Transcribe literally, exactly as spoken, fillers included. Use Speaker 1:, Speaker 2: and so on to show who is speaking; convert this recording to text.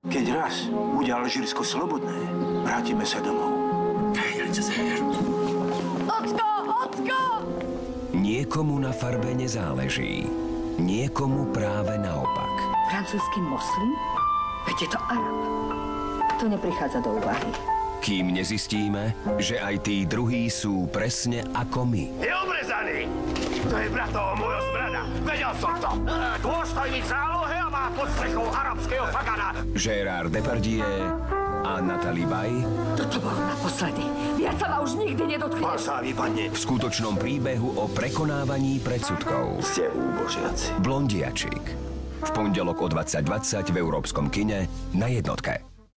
Speaker 1: Keď raz bude Alžírsko slobodné, vrátime sa domov.
Speaker 2: Ocko, ocko!
Speaker 3: Niekomu na farbe nezáleží. Niekomu práve naopak.
Speaker 2: Francúzsky moslim? Veď je to Arab. To neprichádza do úvahy.
Speaker 3: Kým nezistíme, že aj tí druhí sú presne ako my.
Speaker 4: Je obrezaný! To je bratov môjho zbrada. Vedel som to. Dôstojník zálohe a má pod strechou arabského fagana.
Speaker 3: Gérard Depardieu a Natalie Baye.
Speaker 2: Toto bolo naposledy. Viac sa ma už nikdy nedotkne.
Speaker 1: Pásá vypadne.
Speaker 3: V skutočnom príbehu o prekonávaní predsudkov.
Speaker 1: Ste úbožiaci.
Speaker 3: Blondiačik. V pondelok o dvadsať dvadsať v európskom kine na jednotke.